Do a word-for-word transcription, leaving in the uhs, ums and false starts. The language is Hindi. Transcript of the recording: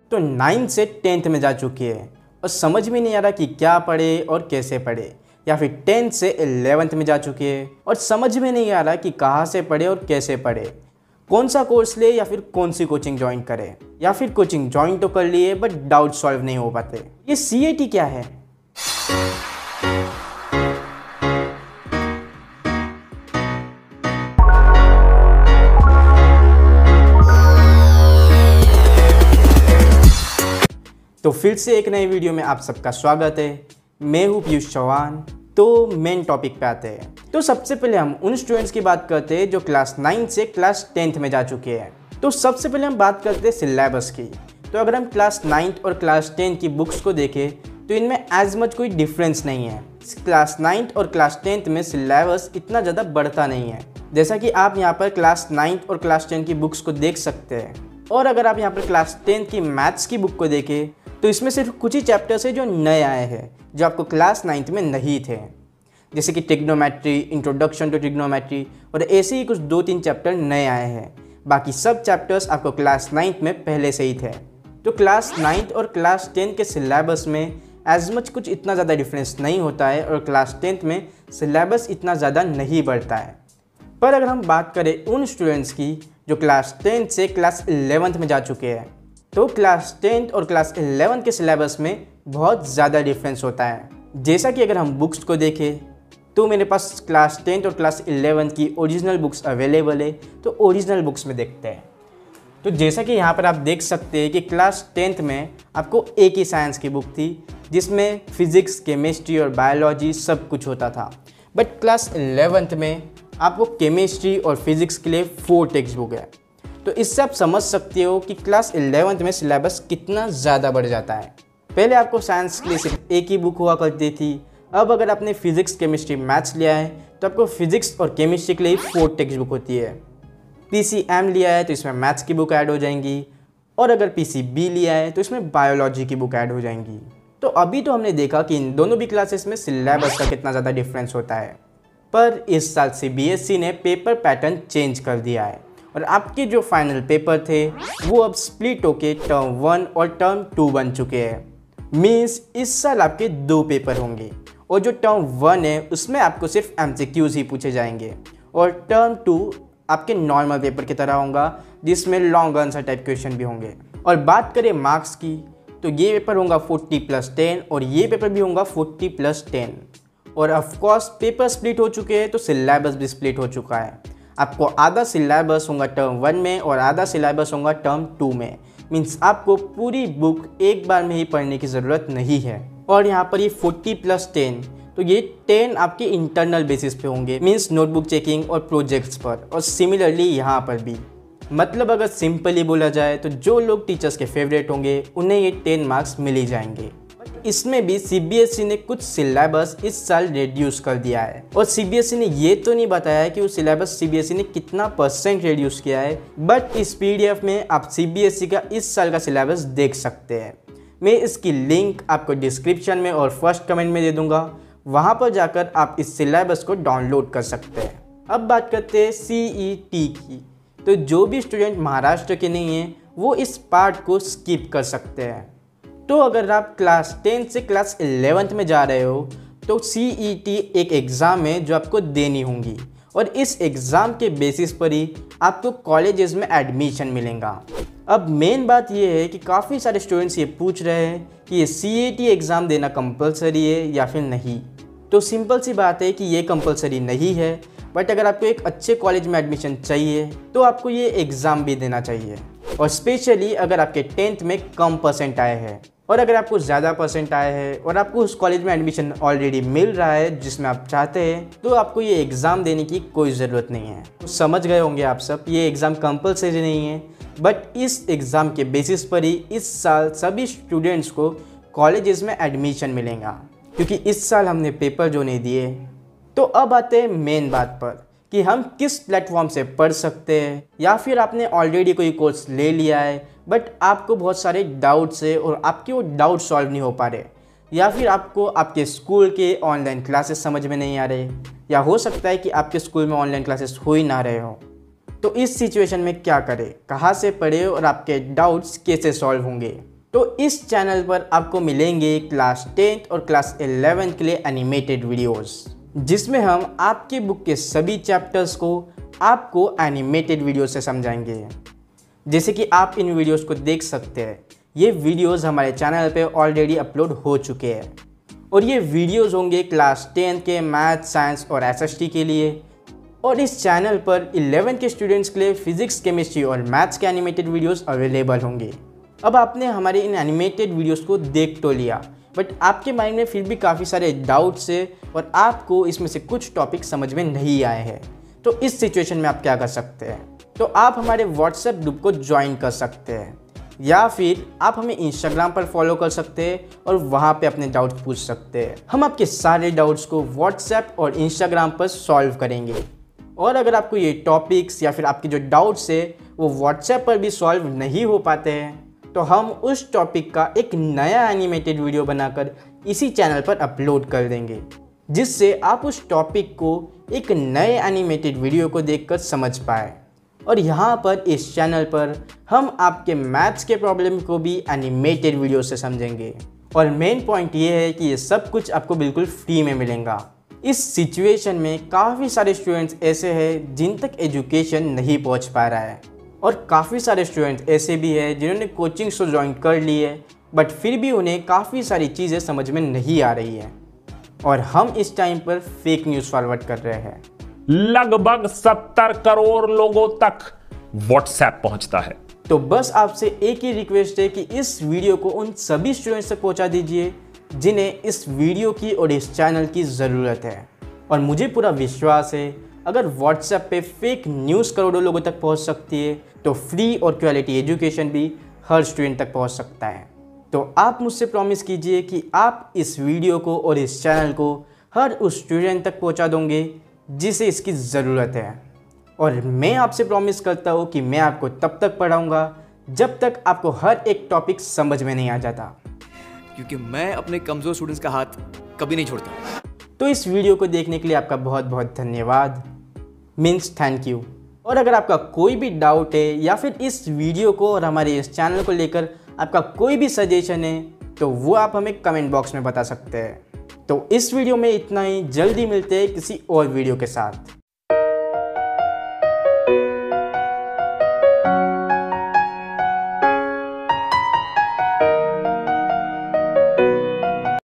तो नाइन्थ से टेंथ में जा चुकी है और समझ में नहीं आ रहा कि क्या पढ़े और कैसे पढ़े, या फिर टेंथ से इलेवेंथ में जा चुकी है और समझ में नहीं आ रहा कि कहाँ से पढ़े और कैसे पढ़े, कौन सा कोर्स ले या फिर कौन सी कोचिंग ज्वाइन करे, या फिर कोचिंग ज्वाइन तो कर लिए बट डाउट सॉल्व नहीं हो पाते। ये सी ए टी क्या है? तो फिर से एक नए वीडियो में आप सबका स्वागत है। मैं हूँ पीयूष चौहान। तो मेन टॉपिक पे आते हैं। तो सबसे पहले हम उन स्टूडेंट्स की बात करते हैं जो क्लास नाइन्थ से क्लास टेंथ में जा चुके हैं। तो सबसे पहले हम बात करते हैं सिलेबस की। तो अगर हम क्लास नाइन्थ और क्लास टेंथ की बुक्स को देखें तो इनमें एज मच कोई डिफरेंस नहीं है। क्लास नाइन्थ और क्लास टेंथ में सिलेबस इतना ज़्यादा बढ़ता नहीं है, जैसा कि आप यहाँ पर क्लास नाइन्थ और क्लास टेंथ की बुक्स को देख सकते हैं। और अगर आप यहाँ पर क्लास टेंथ की मैथ्स की बुक को देखें तो इसमें सिर्फ कुछ ही चैप्टर्स है जो नए आए हैं, जो आपको क्लास नाइन्थ में नहीं थे, जैसे कि ट्रिग्नोमेट्री, इंट्रोडक्शन टू ट्रिग्नोमेट्री, और ऐसे ही कुछ दो तीन चैप्टर नए आए हैं। बाकी सब चैप्टर्स आपको क्लास नाइन्थ में पहले से ही थे। तो क्लास नाइन्थ और क्लास टेंथ के सिलेबस में एज मच कुछ इतना ज़्यादा डिफरेंस नहीं होता है और क्लास टेंथ में सिलेबस इतना ज़्यादा नहीं बढ़ता है। पर अगर हम बात करें उन स्टूडेंट्स की जो क्लास टेंथ से क्लास इलेवेंथ में जा चुके हैं, तो क्लास टेंथ और क्लास इलेवेंथ के सिलेबस में बहुत ज़्यादा डिफरेंस होता है। जैसा कि अगर हम बुक्स को देखें तो मेरे पास क्लास टेंथ और क्लास इलेवेंथ की ओरिजिनल बुक्स अवेलेबल है। तो ओरिजिनल बुक्स में देखते हैं। तो जैसा कि यहाँ पर आप देख सकते हैं कि क्लास टेंथ में आपको एक ही साइंस की बुक थी जिसमें फिज़िक्स, केमिस्ट्री और बायोलॉजी सब कुछ होता था। बट क्लास इलेवेंथ में आपको केमिस्ट्री और फिज़िक्स के लिए फोर टेक्स्ट बुक है। तो इससे आप समझ सकते हो कि क्लास इलेवेंथ में सिलेबस कितना ज़्यादा बढ़ जाता है। पहले आपको साइंस के लिए सिर्फ एक ही बुक हुआ करती थी, अब अगर आपने फिजिक्स, केमिस्ट्री, मैथ्स लिया है तो आपको फिजिक्स और केमिस्ट्री के लिए फोर टेक्स्ट बुक होती है। पी सी एम लिया है तो इसमें मैथ्स की बुक ऐड हो जाएंगी, और अगर पी सी बी लिया है तो इसमें बायोलॉजी की बुक ऐड हो जाएंगी। तो अभी तो हमने देखा कि इन दोनों भी क्लासेस में सिलेबस का कितना ज़्यादा डिफरेंस होता है। पर इस साल सी बी एस ई ने पेपर पैटर्न चेंज कर दिया है और आपके जो फाइनल पेपर थे वो अब स्प्लिट होके टर्म वन और टर्म टू बन चुके हैं। मीन्स इस साल आपके दो पेपर होंगे, और जो टर्म वन है उसमें आपको सिर्फ एम सी क्यूज़ ही पूछे जाएंगे, और टर्म टू आपके नॉर्मल पेपर की तरह होगा जिसमें लॉन्ग आंसर टाइप क्वेश्चन भी होंगे। और बात करें मार्क्स की तो ये पेपर होगा फोर्टी प्लस टेन और ये पेपर भी होगा फोर्टी प्लस टेन। और ऑफकोर्स पेपर स्प्लिट हो चुके हैं तो सिलेबस भी स्प्लिट हो चुका है। आपको आधा सिलेबस होगा टर्म वन में और आधा सिलेबस होगा टर्म टू में। मीन्स आपको पूरी बुक एक बार में ही पढ़ने की ज़रूरत नहीं है। और यहाँ पर ये फोर्टी प्लस टेन, तो ये टेन आपके इंटरनल बेसिस पे होंगे, मीन्स नोटबुक चेकिंग और प्रोजेक्ट्स पर। और सिमिलरली यहाँ पर भी, मतलब अगर सिंपली बोला जाए तो जो लोग टीचर्स के फेवरेट होंगे उन्हें ये टेन मार्क्स मिल ही जाएंगे। इसमें भी सी बी एस ई ने कुछ सिलेबस इस साल रिड्यूस कर दिया है, और सी बी एस ई ने ये तो नहीं बताया है कि वो syllabus C B S E ने कितना परसेंट रिड्यूस किया है। बट इस पी डी एफ में आप सी बी एस ई का इस साल का सिलेबस देख सकते हैं। मैं इसकी लिंक आपको डिस्क्रिप्शन में और फर्स्ट कमेंट में दे दूंगा, वहाँ पर जाकर आप इस सिलेबस को डाउनलोड कर सकते हैं। अब बात करते हैं सी ई टी की। तो जो भी स्टूडेंट महाराष्ट्र के नहीं हैं वो इस पार्ट को स्किप कर सकते हैं। तो अगर आप क्लास टेंथ से क्लास इलेवेंथ में जा रहे हो तो सी ई टी एक एग्ज़ाम है जो आपको देनी होंगी, और इस एग्ज़ाम के बेसिस पर ही आपको कॉलेजेस में एडमिशन मिलेगा। अब मेन बात यह है कि काफ़ी सारे स्टूडेंट्स ये पूछ रहे हैं कि ये सी ई टी एग्ज़ाम देना कंपलसरी है या फिर नहीं। तो सिंपल सी बात है कि ये कंपलसरी नहीं है, बट अगर आपको एक अच्छे कॉलेज में एडमिशन चाहिए तो आपको ये एग्ज़ाम भी देना चाहिए। और स्पेशली अगर आपके टेंथ में कम परसेंट आए हैं, और अगर आपको ज़्यादा परसेंट आए हैं और आपको उस कॉलेज में एडमिशन ऑलरेडी मिल रहा है जिसमें आप चाहते हैं, तो आपको ये एग्ज़ाम देने की कोई ज़रूरत नहीं है। तो समझ गए होंगे आप सब, ये एग्ज़ाम कंपलसरी नहीं है, बट इस एग्ज़ाम के बेसिस पर ही इस साल सभी स्टूडेंट्स को कॉलेजेस में एडमिशन मिलेगा, क्योंकि इस साल हमने पेपर जो नहीं दिए। तो अब आते हैं मेन बात पर कि हम किस प्लेटफॉर्म से पढ़ सकते हैं, या फिर आपने ऑलरेडी कोई कोर्स ले लिया है बट आपको बहुत सारे डाउट्स है और आपके वो डाउट सॉल्व नहीं हो पा रहे, या फिर आपको आपके स्कूल के ऑनलाइन क्लासेस समझ में नहीं आ रहे, या हो सकता है कि आपके स्कूल में ऑनलाइन क्लासेस हो ही ना रहे हो। तो इस सिचुएशन में क्या करें, कहाँ से पढ़े और आपके डाउट्स कैसे सॉल्व होंगे। तो इस चैनल पर आपको मिलेंगे क्लास टेंथ और क्लास इलेवेंथ के लिए एनिमेटेड वीडियोस, जिसमें हम आपकी बुक के सभी चैप्टर्स को आपको एनिमेटेड वीडियो से समझाएंगे। जैसे कि आप इन वीडियोस को देख सकते हैं, ये वीडियोस हमारे चैनल पे ऑलरेडी अपलोड हो चुके हैं और ये वीडियोस होंगे क्लास टेंथ के मैथ, साइंस और एसएसटी के लिए। और इस चैनल पर इलेवेंथ के स्टूडेंट्स के लिए फिजिक्स, केमिस्ट्री और मैथ्स के एनिमेटेड वीडियोस अवेलेबल होंगे। अब आपने हमारे इन एनिमेटेड वीडियोस को देख तो लिया, बट आपके माइंड में फिर भी काफ़ी सारे डाउट्स है और आपको इसमें से कुछ टॉपिक समझ में नहीं आए हैं। तो इस सिचुएशन में आप क्या कर सकते हैं? तो आप हमारे व्हाट्सएप ग्रुप को ज्वाइन कर सकते हैं या फिर आप हमें इंस्टाग्राम पर फॉलो कर सकते हैं और वहाँ पे अपने डाउट्स पूछ सकते हैं। हम आपके सारे डाउट्स को व्हाट्सएप और इंस्टाग्राम पर सॉल्व करेंगे। और अगर आपको ये टॉपिक्स या फिर आपके जो डाउट्स है वो व्हाट्सएप पर भी सॉल्व नहीं हो पाते हैं, तो हम उस टॉपिक का एक नया एनिमेटेड वीडियो बनाकर इसी चैनल पर अपलोड कर देंगे, जिससे आप उस टॉपिक को एक नए एनिमेटेड वीडियो को देखकर समझ पाए। और यहाँ पर इस चैनल पर हम आपके मैथ्स के प्रॉब्लम को भी एनिमेटेड वीडियो से समझेंगे। और मेन पॉइंट ये है कि ये सब कुछ आपको बिल्कुल फ्री में मिलेगा। इस सिचुएशन में काफ़ी सारे स्टूडेंट्स ऐसे हैं जिन तक एजुकेशन नहीं पहुँच पा रहा है और काफ़ी सारे स्टूडेंट्स ऐसे भी हैं जिन्होंने कोचिंग तो ज्वाइन कर ली है, बट फिर भी उन्हें काफ़ी सारी चीज़ें समझ में नहीं आ रही है और हम इस टाइम पर फेक न्यूज़ फॉरवर्ड कर रहे हैं। लगभग सत्तर करोड़ लोगों तक व्हाट्सएप पहुंचता है। तो बस आपसे एक ही रिक्वेस्ट है कि इस वीडियो को उन सभी स्टूडेंट्स तक पहुंचा दीजिए जिन्हें इस वीडियो की और इस चैनल की ज़रूरत है। और मुझे पूरा विश्वास है अगर व्हाट्सएप पे फेक न्यूज़ करोड़ों लोगों तक पहुंच सकती है तो फ्री और क्वालिटी एजुकेशन भी हर स्टूडेंट तक पहुंच सकता है। तो आप मुझसे प्रॉमिस कीजिए कि आप इस वीडियो को और इस चैनल को हर उस स्टूडेंट तक पहुंचा दोगे जिसे इसकी ज़रूरत है। और मैं आपसे प्रॉमिस करता हूँ कि मैं आपको तब तक पढ़ाऊँगा जब तक आपको हर एक टॉपिक समझ में नहीं आ जाता, क्योंकि मैं अपने कमज़ोर स्टूडेंट्स का हाथ कभी नहीं छोड़ता। तो इस वीडियो को देखने के लिए आपका बहुत बहुत धन्यवाद, मीन्स थैंक यू। और अगर आपका कोई भी डाउट है या फिर इस वीडियो को और हमारे इस चैनल को लेकर आपका कोई भी सजेशन है तो वो आप हमें कमेंट बॉक्स में बता सकते हैं। तो इस वीडियो में इतना ही, जल्दी मिलते हैं किसी और वीडियो के साथ।